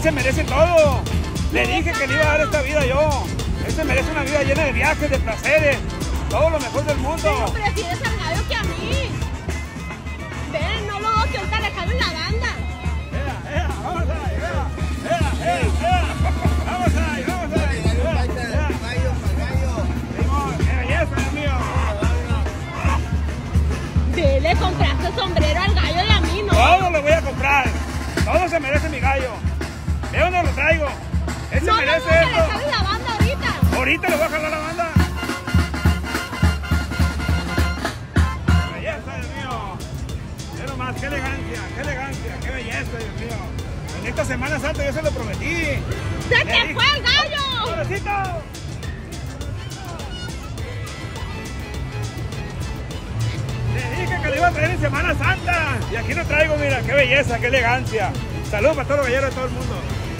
se merece todo. Le dije que le iba a dar esta vida yo. Él se merece una vida llena de viajes, de placeres, todo lo mejor del mundo. Pero prefieres al gallo que a mí. Ven, no lo hago que ahorita le cabe la banda. Vamos ahí, vamos ahí, vamos ahí. ¡Qué belleza, Dios mío! Ve, le compraste sombrero al gallo y a mí, ¿no? Todo lo voy a comprar. Todo se merece mi gallo. Ve dónde lo traigo. Él se merece no, que le esto. cabe la banda ahorita. Ahorita le voy a jalar la banda. Belleza, Dios mío. Ve nomás, qué elegancia, qué belleza, Dios mío. En esta Semana Santa yo se lo prometí. ¡Se te fue el gallo! ¡Pobrecito! Le dije que le iba a traer en Semana Santa. Y aquí lo traigo, mira, qué belleza, qué elegancia. Saludos para todos los galleros de todo el mundo.